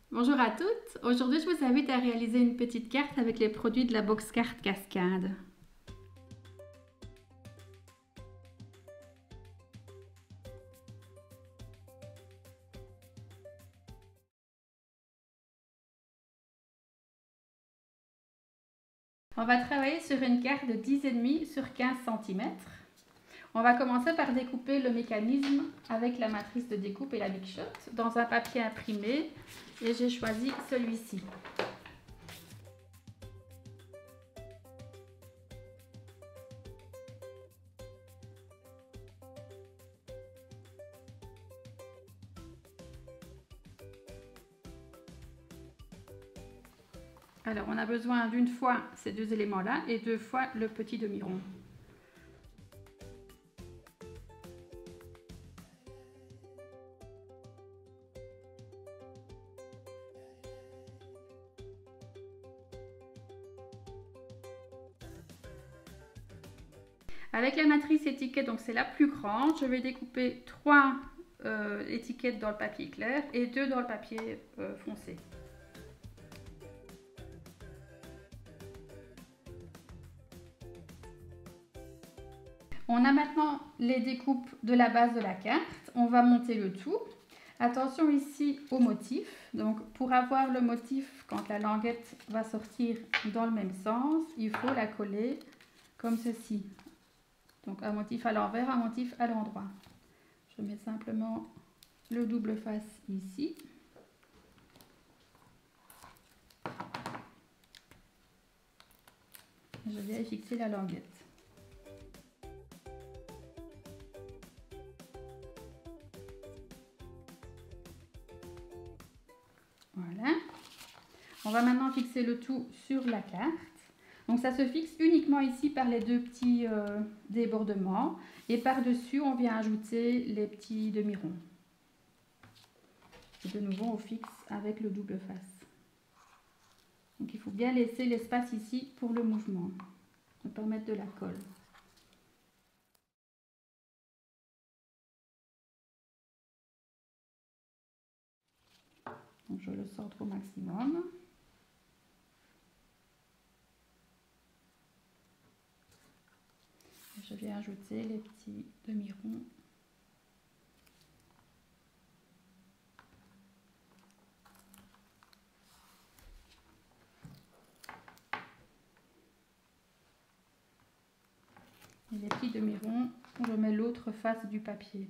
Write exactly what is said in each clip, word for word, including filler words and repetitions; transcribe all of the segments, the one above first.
Bonjour à toutes, aujourd'hui je vous invite à réaliser une petite carte avec les produits de la box carte Cascade. On va travailler sur une carte de dix virgule cinq sur quinze centimètres. On va commencer par découper le mécanisme avec la matrice de découpe et la Big Shot dans un papier imprimé et j'ai choisi celui-ci. Alors on a besoin d'une fois ces deux éléments-là et deux fois le petit demi-rond. Avec la matrice étiquette, donc c'est la plus grande, je vais découper trois euh, étiquettes dans le papier clair et deux dans le papier euh, foncé. On a maintenant les découpes de la base de la carte. On va monter le tout. Attention ici au motif. Donc pour avoir le motif, quand la languette va sortir dans le même sens, il faut la coller comme ceci. Donc un motif à l'envers, un motif à l'endroit. Je mets simplement le double face ici. Je vais fixer la languette. Voilà. On va maintenant fixer le tout sur la carte. Donc ça se fixe uniquement ici par les deux petits euh, débordements. Et par-dessus, on vient ajouter les petits demi-ronds. Et de nouveau, on fixe avec le double face. Donc il faut bien laisser l'espace ici pour le mouvement, ne pas mettre de la colle. Donc je le centre au maximum. Je vais ajouter les petits demi-ronds. Et les petits demi-ronds, je mets l'autre face du papier.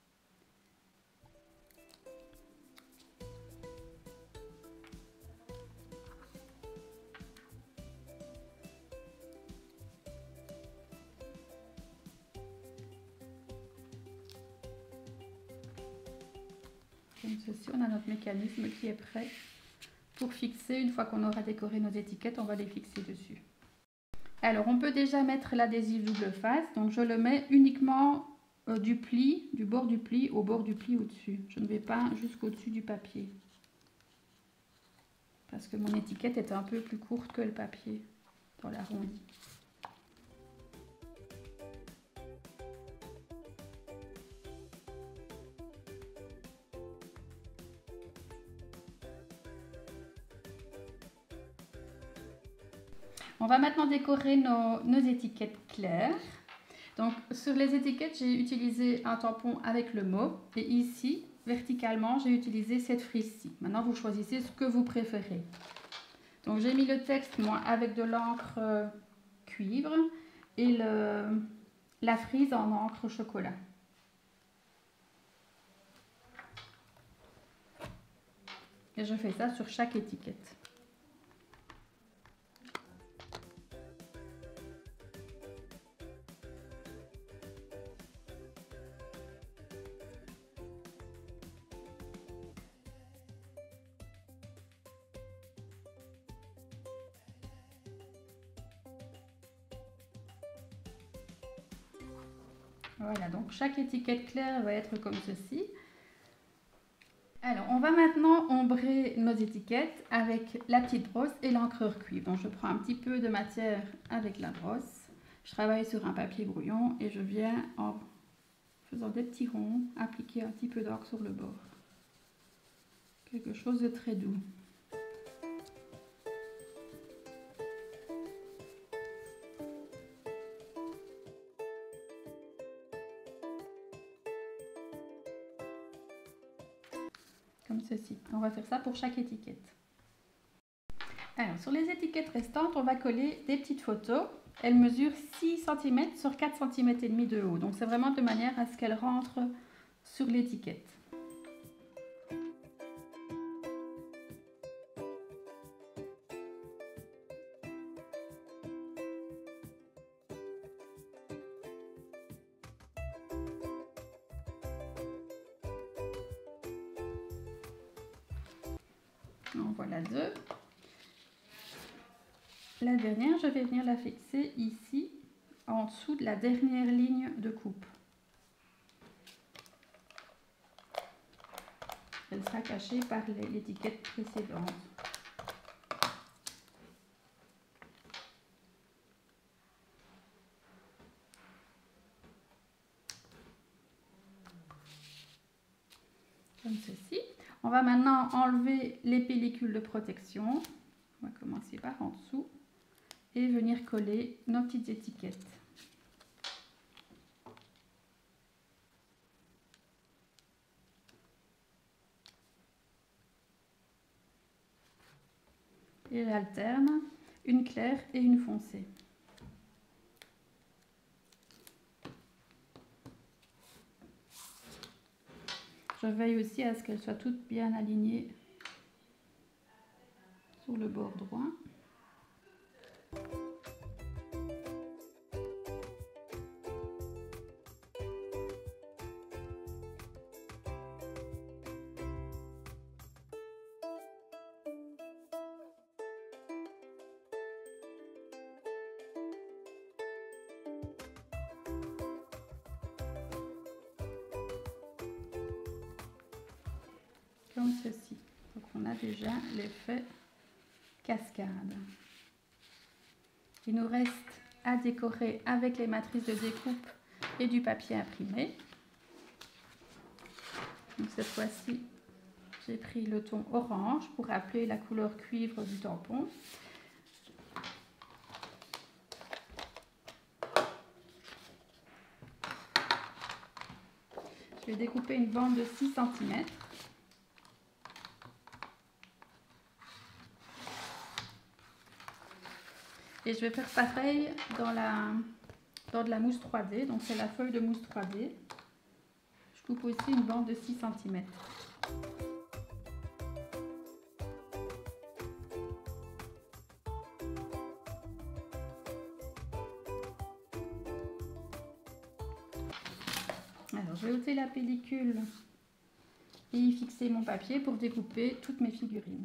Comme ceci, on a notre mécanisme qui est prêt pour fixer. Une fois qu'on aura décoré nos étiquettes, on va les fixer dessus. Alors, on peut déjà mettre l'adhésif double face. Donc, je le mets uniquement euh, du pli, du bord du pli au bord du pli au-dessus. Je ne vais pas jusqu'au-dessus du papier. Parce que mon étiquette est un peu plus courte que le papier dans l'arrondi. On va maintenant décorer nos, nos étiquettes claires. Donc sur les étiquettes, j'ai utilisé un tampon avec le mot et ici, verticalement, j'ai utilisé cette frise-ci. Maintenant, vous choisissez ce que vous préférez. Donc j'ai mis le texte, moi, avec de l'encre euh, cuivre et le, la frise en encre chocolat. Et je fais ça sur chaque étiquette. Voilà, donc chaque étiquette claire va être comme ceci. Alors, on va maintenant ombrer nos étiquettes avec la petite brosse et l'encreur cuivre. Donc, je prends un petit peu de matière avec la brosse. Je travaille sur un papier brouillon et je viens en faisant des petits ronds appliquer un petit peu d'encre sur le bord. quelque chose de très doux. Comme ceci. On va faire ça pour chaque étiquette. Alors, sur les étiquettes restantes, on va coller des petites photos. Elles mesurent six centimètres sur quatre centimètres et demi de haut. Donc, c'est vraiment de manière à ce qu'elles rentrent sur l'étiquette. En voilà deux. La dernière, je vais venir la fixer ici, en dessous de la dernière ligne de coupe. Elle sera cachée par l'étiquette précédente. Comme ceci. On va maintenant enlever les pellicules de protection. On va commencer par en dessous et venir coller nos petites étiquettes. Et j'alterne une claire et une foncée. Je veille aussi à ce qu'elles soient toutes bien alignées sur le bord droit. Comme ceci. Donc on a déjà l'effet cascade. Il nous reste à décorer avec les matrices de découpe et du papier imprimé. Donc cette fois-ci, j'ai pris le ton orange pour rappeler la couleur cuivre du tampon. Je vais découper une bande de six centimètres. Et je vais faire pareil dans, la, dans de la mousse trois D. Donc c'est la feuille de mousse trois D. Je coupe aussi une bande de six centimètres. Alors je vais ôter la pellicule et y fixer mon papier pour découper toutes mes figurines.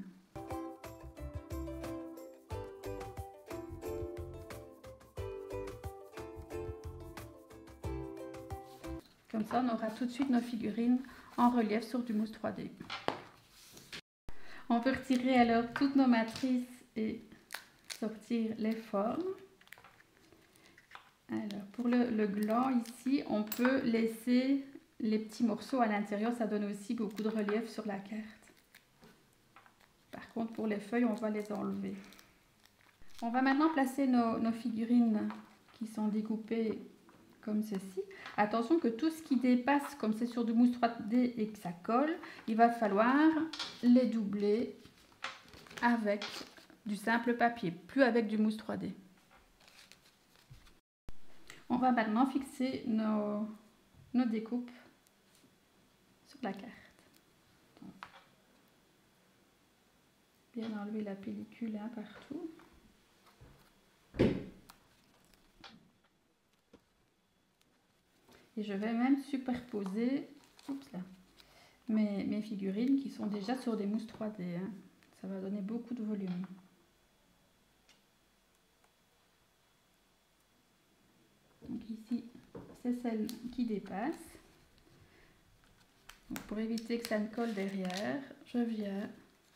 Comme ça, on aura tout de suite nos figurines en relief sur du mousse trois D. On peut retirer alors toutes nos matrices et sortir les formes. Alors, pour le, le gland ici, on peut laisser les petits morceaux à l'intérieur. Ça donne aussi beaucoup de relief sur la carte. Par contre, pour les feuilles, on va les enlever. On va maintenant placer nos, nos figurines qui sont découpées comme ceci. Attention que tout ce qui dépasse, comme c'est sur du mousse trois D et que ça colle, il va falloir les doubler avec du simple papier, plus avec du mousse trois D. On va maintenant fixer nos, nos découpes sur la carte. Donc, bien enlever la pellicule hein, partout. Et je vais même superposer oups là, mes, mes figurines qui sont déjà sur des mousses trois D. Hein. Ça va donner beaucoup de volume. Donc ici, c'est celle qui dépasse. Donc pour éviter que ça ne colle derrière, je viens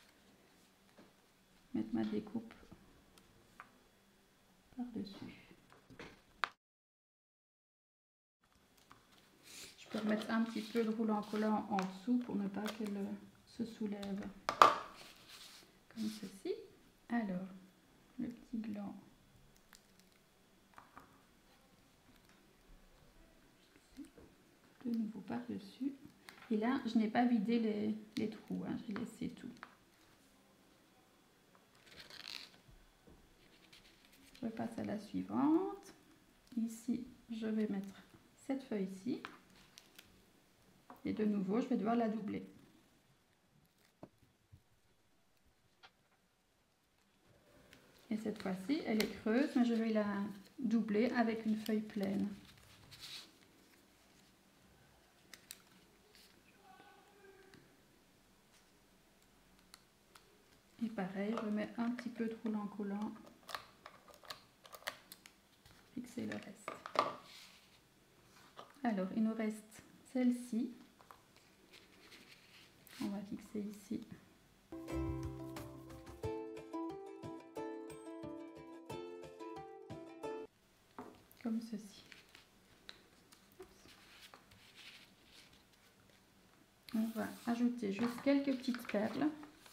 mettre ma découpe par-dessus. Je peux remettre un petit peu de rouleau collant en dessous pour ne pas qu'elle se soulève comme ceci. Alors, le petit gland. De nouveau par-dessus. Et là, je n'ai pas vidé les, les trous, hein, j'ai laissé tout. Je passe à la suivante. Ici, je vais mettre cette feuille-ci. Et de nouveau, je vais devoir la doubler. Et cette fois-ci, elle est creuse, mais je vais la doubler avec une feuille pleine. Et pareil, je mets un petit peu de roulant collant. Fixer le reste. Alors, il nous reste celle-ci. On va fixer ici. Comme ceci. On va ajouter juste quelques petites perles.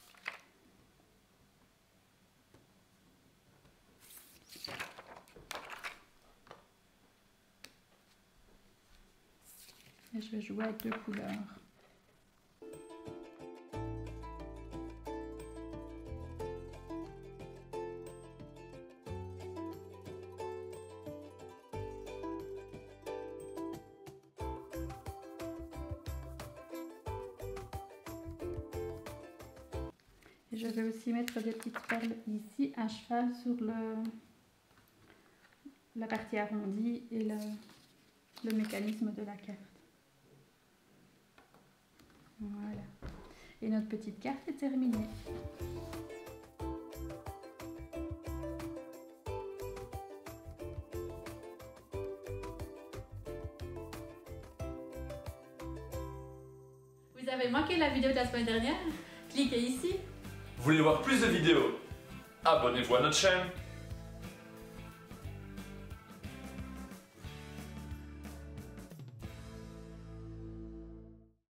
Et je vais jouer avec deux couleurs. Et je vais aussi mettre des petites perles ici à cheval sur le, la partie arrondie et le, le mécanisme de la carte. Voilà. Et notre petite carte est terminée. Vous avez manqué la vidéo de la semaine dernière? Cliquez ici. Vous voulez voir plus de vidéos? Abonnez-vous à notre chaîne.